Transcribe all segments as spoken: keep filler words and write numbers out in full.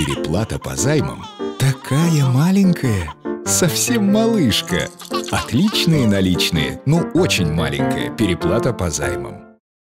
Переплата по займам такая маленькая, совсем малышка. Отличные наличные, но очень маленькая переплата по займам.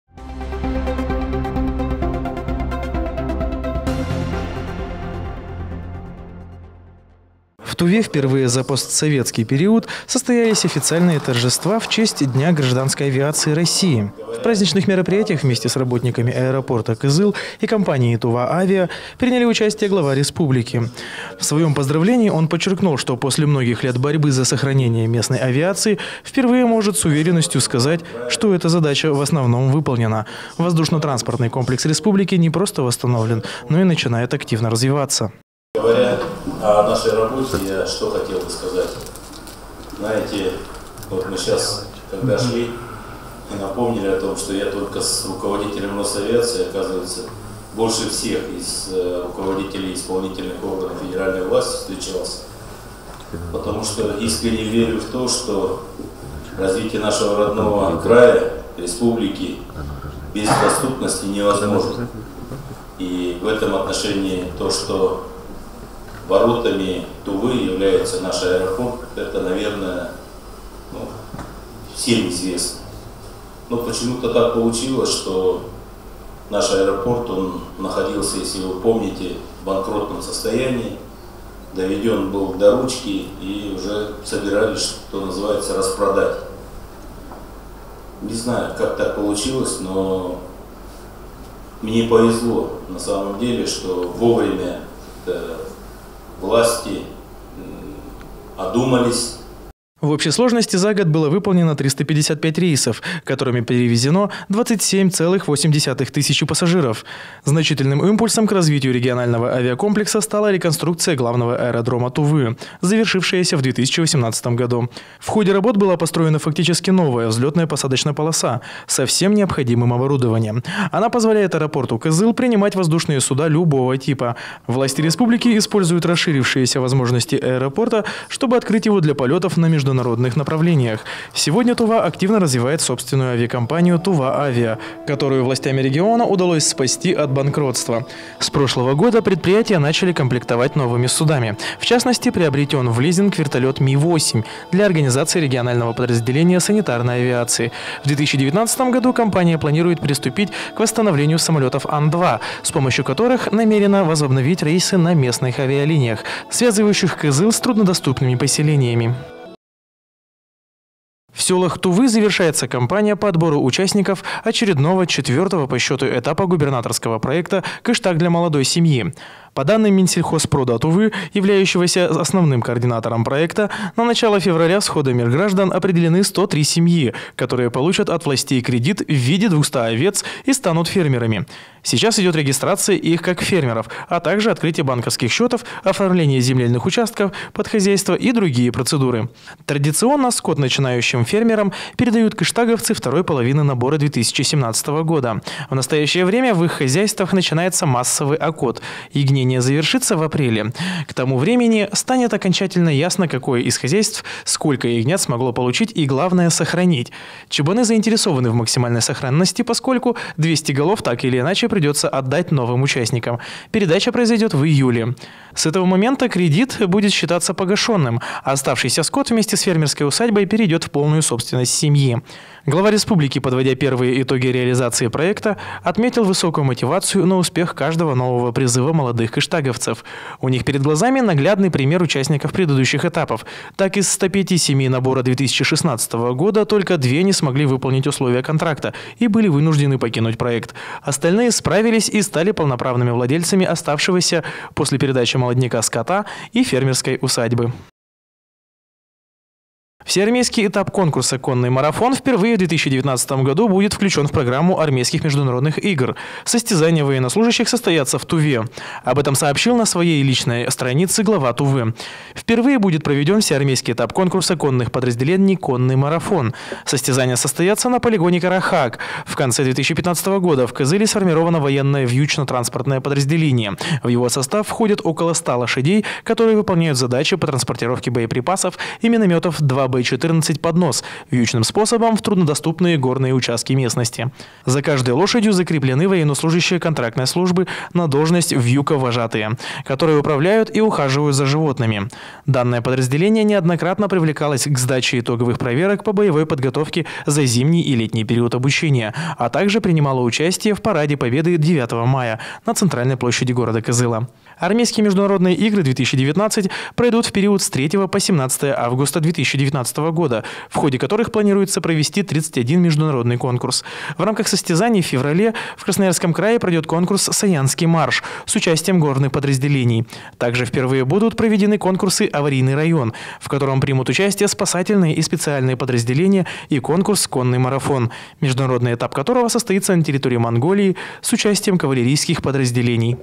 В Туве впервые за постсоветский период состоялись официальные торжества в честь Дня гражданской авиации России. В праздничных мероприятиях вместе с работниками аэропорта Кызыл и компанией «Тува Авиа» приняли участие глава республики. В своем поздравлении он подчеркнул, что после многих лет борьбы за сохранение местной авиации впервые может с уверенностью сказать, что эта задача в основном выполнена. Воздушно-транспортный комплекс республики не просто восстановлен, но и начинает активно развиваться. Говоря о нашей работе, я что хотел бы сказать. Знаете, вот мы сейчас, когда шли и напомнили о том, что я только с руководителем Росавиации, оказывается, больше всех из руководителей исполнительных органов федеральной власти встречался. Потому что искренне верю в то, что развитие нашего родного края, республики, без доступности невозможно. И в этом отношении то, что воротами Тувы является наш аэропорт, это, наверное, ну, всем известно. Но почему-то так получилось, что наш аэропорт, он находился, если вы помните, в банкротном состоянии, доведен был до ручки и уже собирались, что называется, распродать. Не знаю, как так получилось, но мне повезло на самом деле, что вовремя власти одумались. В общей сложности за год было выполнено триста пятьдесят пять рейсов, которыми перевезено двадцать семь целых восемь десятых тысячи пассажиров. Значительным импульсом к развитию регионального авиакомплекса стала реконструкция главного аэродрома Тувы, завершившаяся в две тысячи восемнадцатом году. В ходе работ была построена фактически новая взлетная посадочная полоса со всем необходимым оборудованием. Она позволяет аэропорту Кызыл принимать воздушные суда любого типа. Власти республики используют расширившиеся возможности аэропорта, чтобы открыть его для полетов на международных международных направлениях. Сегодня Тува активно развивает собственную авиакомпанию «Тува Авиа», которую властями региона удалось спасти от банкротства. С прошлого года предприятия начали комплектовать новыми судами. В частности, приобретен в лизинг вертолет Ми восемь для организации регионального подразделения санитарной авиации. В две тысячи девятнадцатом году компания планирует приступить к восстановлению самолетов Ан два, с помощью которых намерена возобновить рейсы на местных авиалиниях, связывающих Кызыл с труднодоступными поселениями. В селах Тувы завершается кампания по отбору участников очередного четвертого по счету этапа губернаторского проекта «Кыштаг для молодой семьи». По данным Минсельхозпрода Тувы, являющегося основным координатором проекта, на начало февраля с ходом граждан определены сто три семьи, которые получат от властей кредит в виде двухсот овец и станут фермерами. Сейчас идет регистрация их как фермеров, а также открытие банковских счетов, оформление земельных участков под хозяйство и другие процедуры. Традиционно скот начинающим фермерам передают кыштаговцы второй половины набора две тысячи семнадцатого года. В настоящее время в их хозяйствах начинается массовый окот. Ягнение завершится в апреле. К тому времени станет окончательно ясно, какое из хозяйств сколько ягнят смогло получить и, главное, сохранить. Чебаны заинтересованы в максимальной сохранности, поскольку двести голов так или иначе придется отдать новым участникам. Передача произойдет в июле. С этого момента кредит будет считаться погашенным, а оставшийся скот вместе с фермерской усадьбой перейдет в полную собственность семьи. Глава республики, подводя первые итоги реализации проекта, отметил высокую мотивацию на успех каждого нового призыва молодых кыштаговцев. У них перед глазами наглядный пример участников предыдущих этапов. Так, из ста пяти семей набора две тысячи шестнадцатого года только две не смогли выполнить условия контракта и были вынуждены покинуть проект. Остальные справились и стали полноправными владельцами оставшегося после передачи молодняка скота и фермерской усадьбы. Всеармейский этап конкурса «Конный марафон» впервые в две тысячи девятнадцатом году будет включен в программу армейских международных игр. Состязания военнослужащих состоятся в Туве. Об этом сообщил на своей личной странице глава Тувы. Впервые будет проведен всеармейский этап конкурса конных подразделений «Конный марафон». Состязания состоятся на полигоне Карахак. В конце две тысячи пятнадцатого года в Кызыле сформировано военное вьючно-транспортное подразделение. В его состав входят около ста лошадей, которые выполняют задачи по транспортировке боеприпасов и минометов два Б четырнадцать «Поднос» вьючным способом в труднодоступные горные участки местности. За каждой лошадью закреплены военнослужащие контрактной службы на должность вьюка-вожатые, которые управляют и ухаживают за животными. Данное подразделение неоднократно привлекалось к сдаче итоговых проверок по боевой подготовке за зимний и летний период обучения, а также принимало участие в параде Победы девятого мая на центральной площади города Кызыла. Армейские международные игры две тысячи девятнадцать пройдут в период с третьего по семнадцатое августа две тысячи девятнадцатого года, в ходе которых планируется провести тридцать один международный конкурс. В рамках состязаний в феврале в Красноярском крае пройдет конкурс «Саянский марш» с участием горных подразделений. Также впервые будут проведены конкурсы «Аварийный район», в котором примут участие спасательные и специальные подразделения, и конкурс «Конный марафон», международный этап которого состоится на территории Монголии с участием кавалерийских подразделений.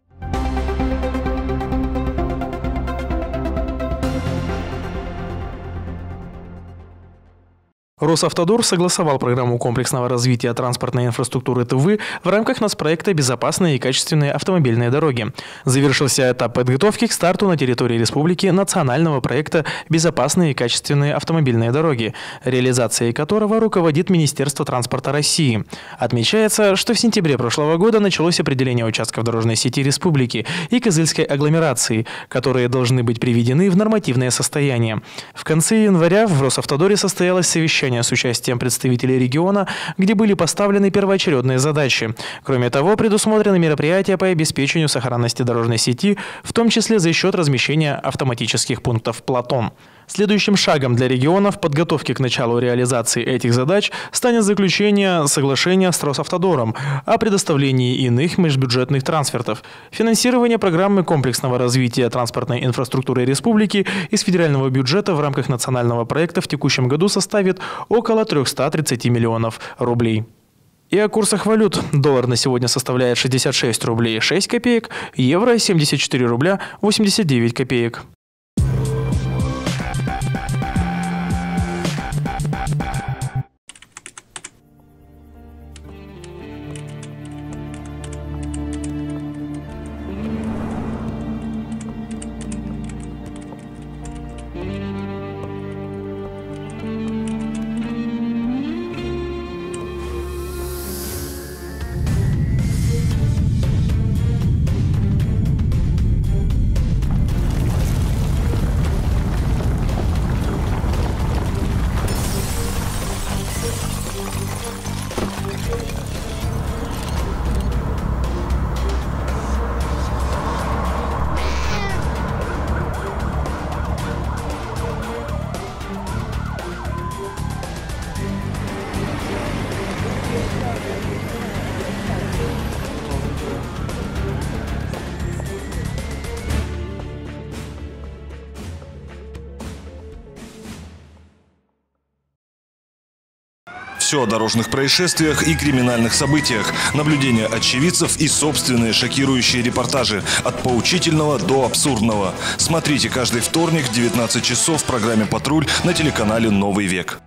Росавтодор согласовал программу комплексного развития транспортной инфраструктуры Тывы в рамках нацпроекта «Безопасные и качественные автомобильные дороги». Завершился этап подготовки к старту на территории республики национального проекта «Безопасные и качественные автомобильные дороги», реализацией которого руководит Министерство транспорта России. Отмечается, что в сентябре прошлого года началось определение участков дорожной сети республики и Кызыльской агломерации, которые должны быть приведены в нормативное состояние. В конце января в Росавтодоре состоялось совещание с участием представителей региона, где были поставлены первоочередные задачи. Кроме того, предусмотрены мероприятия по обеспечению сохранности дорожной сети, в том числе за счет размещения автоматических пунктов платон. Следующим шагом для региона в подготовке к началу реализации этих задач станет заключение соглашения с Росавтодором о предоставлении иных межбюджетных трансфертов. Финансирование программы комплексного развития транспортной инфраструктуры республики из федерального бюджета в рамках национального проекта в текущем году составит около трёхсот тридцати миллионов рублей. И о курсах валют. Доллар на сегодня составляет шестьдесят шесть рублей шесть копеек, евро семьдесят четыре рубля восемьдесят девять копеек. Все о дорожных происшествиях и криминальных событиях, наблюдения очевидцев и собственные шокирующие репортажи от поучительного до абсурдного. Смотрите каждый вторник в девятнадцать часов в программе «Патруль» на телеканале «Новый век».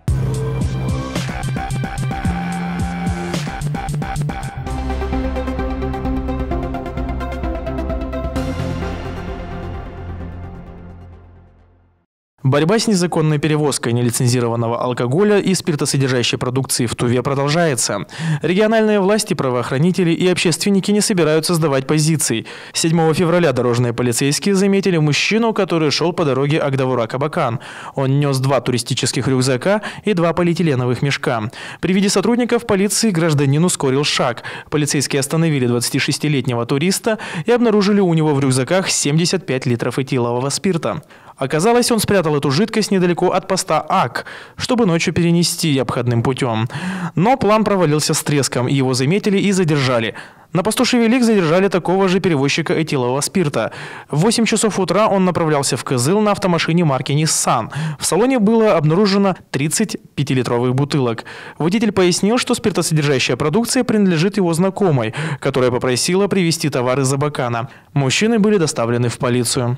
Борьба с незаконной перевозкой нелицензированного алкоголя и спиртосодержащей продукции в Туве продолжается. Региональные власти, правоохранители и общественники не собираются сдавать позиций. седьмого февраля дорожные полицейские заметили мужчину, который шел по дороге Агдавура-Кабакан. Он нес два туристических рюкзака и два полиэтиленовых мешка. При виде сотрудников полиции гражданин ускорил шаг. Полицейские остановили двадцатишестилетнего туриста и обнаружили у него в рюкзаках семьдесят пять литров этилового спирта. Оказалось, он спрятал эту жидкость недалеко от поста АК, чтобы ночью перенести обходным путем. Но план провалился с треском, его заметили и задержали. На посту Шевелик задержали такого же перевозчика этилового спирта. В восемь часов утра он направлялся в Кызыл на автомашине марки Nissan. В салоне было обнаружено тридцать пятилитровых бутылок. Водитель пояснил, что спиртосодержащая продукция принадлежит его знакомой, которая попросила привезти товар из Абакана. Мужчины были доставлены в полицию.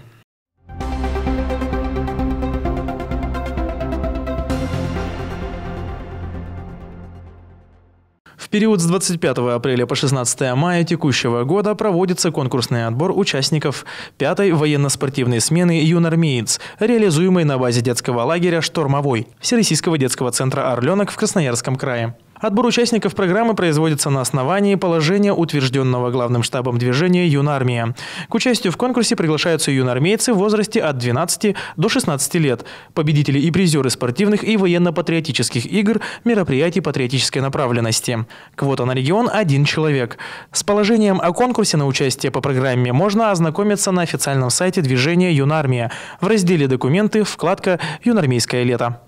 В период с двадцать пятого апреля по шестнадцатое мая текущего года проводится конкурсный отбор участников пятой военно-спортивной смены «Юнармеец», реализуемой на базе детского лагеря «Штормовой» Всероссийского детского центра «Орленок» в Красноярском крае. Отбор участников программы производится на основании положения, утвержденного главным штабом движения «Юнармия». К участию в конкурсе приглашаются юнармейцы в возрасте от двенадцати до шестнадцати лет, победители и призеры спортивных и военно-патриотических игр, мероприятий патриотической направленности. Квота на регион – один человек. С положением о конкурсе на участие по программе можно ознакомиться на официальном сайте движения «Юнармия» в разделе «Документы», вкладка «Юнармейское лето».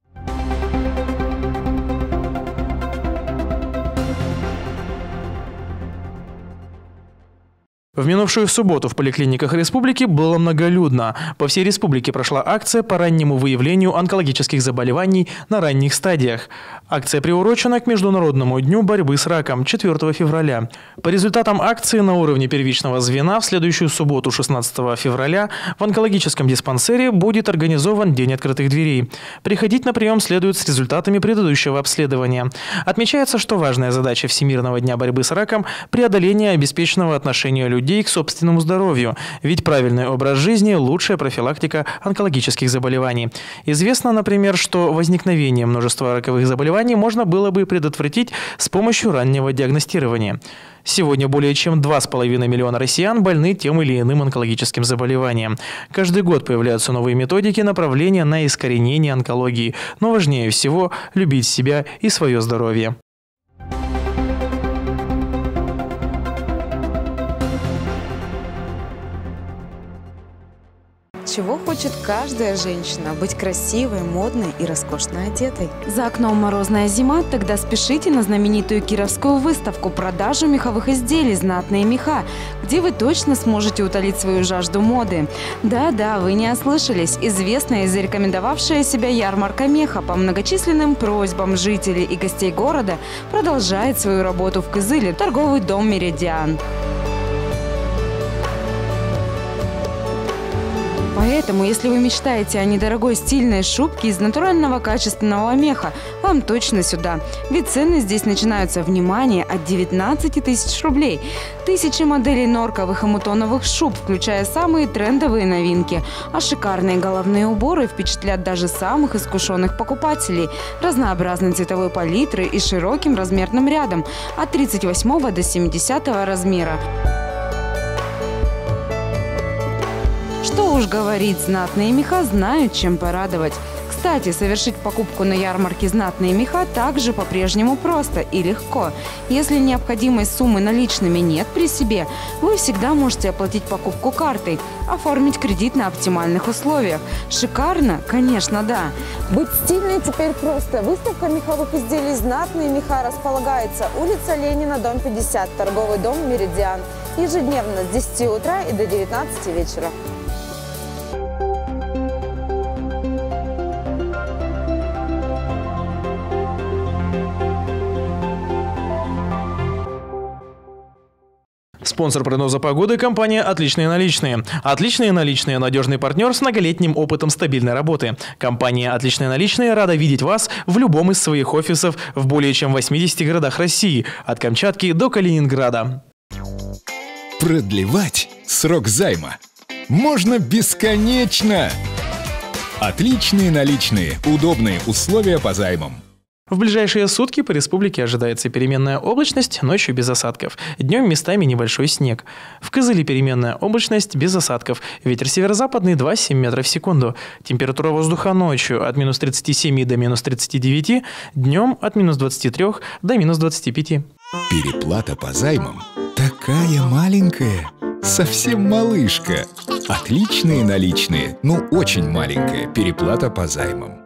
В минувшую субботу в поликлиниках республики было многолюдно. По всей республике прошла акция по раннему выявлению онкологических заболеваний на ранних стадиях. Акция приурочена к Международному дню борьбы с раком четвёртого февраля. По результатам акции на уровне первичного звена в следующую субботу шестнадцатого февраля в онкологическом диспансере будет организован День открытых дверей. Приходить на прием следует с результатами предыдущего обследования. Отмечается, что важная задача Всемирного дня борьбы с раком – преодоление обеспеченного отношения людей людей к собственному здоровью, ведь правильный образ жизни – лучшая профилактика онкологических заболеваний. Известно, например, что возникновение множества раковых заболеваний можно было бы предотвратить с помощью раннего диагностирования. Сегодня более чем два с половиной миллиона россиян больны тем или иным онкологическим заболеванием. Каждый год появляются новые методики направления на искоренение онкологии, но важнее всего – любить себя и свое здоровье. Чего хочет каждая женщина? Быть красивой, модной и роскошно одетой. За окном морозная зима? Тогда спешите на знаменитую кировскую выставку продажу меховых изделий «Знатные меха», где вы точно сможете утолить свою жажду моды. Да-да, вы не ослышались. Известная и зарекомендовавшая себя ярмарка меха по многочисленным просьбам жителей и гостей города продолжает свою работу в Кызыле, торговый дом «Меридиан». Поэтому, если вы мечтаете о недорогой стильной шубке из натурального качественного меха, вам точно сюда. Ведь цены здесь начинаются, внимание, от девятнадцати тысяч рублей. Тысячи моделей норковых и мутоновых шуб, включая самые трендовые новинки. А шикарные головные уборы впечатлят даже самых искушенных покупателей. Разнообразной цветовой палитры и широким размерным рядом от тридцать восьмого до семидесятого размера. Что уж говорить, знатные меха знают, чем порадовать. Кстати, совершить покупку на ярмарке «Знатные меха» также по-прежнему просто и легко. Если необходимой суммы наличными нет при себе, вы всегда можете оплатить покупку картой, оформить кредит на оптимальных условиях. Шикарно? Конечно, да. Быть стильной теперь просто. Выставка меховых изделий «Знатные меха» располагается улица Ленина, дом пятьдесят, торговый дом «Меридиан». Ежедневно с десяти утра и до девятнадцати вечера. Спонсор прогноза погоды – компания «Отличные наличные». «Отличные наличные» – надежный партнер с многолетним опытом стабильной работы. Компания «Отличные наличные» рада видеть вас в любом из своих офисов в более чем восьмидесяти городах России, от Камчатки до Калининграда. Продлевать срок займа можно бесконечно. «Отличные наличные» – удобные условия по займам. В ближайшие сутки по республике ожидается переменная облачность, ночью без осадков. Днем местами небольшой снег. В Кызыле переменная облачность без осадков. Ветер северо-западный два целых семь десятых метра в секунду. Температура воздуха ночью от минус тридцати семи до минус тридцати девяти. Днем от минус двадцати трёх до минус двадцати пяти. Переплата по займам такая маленькая. Совсем малышка. Отличные наличные, ну очень маленькая переплата по займам.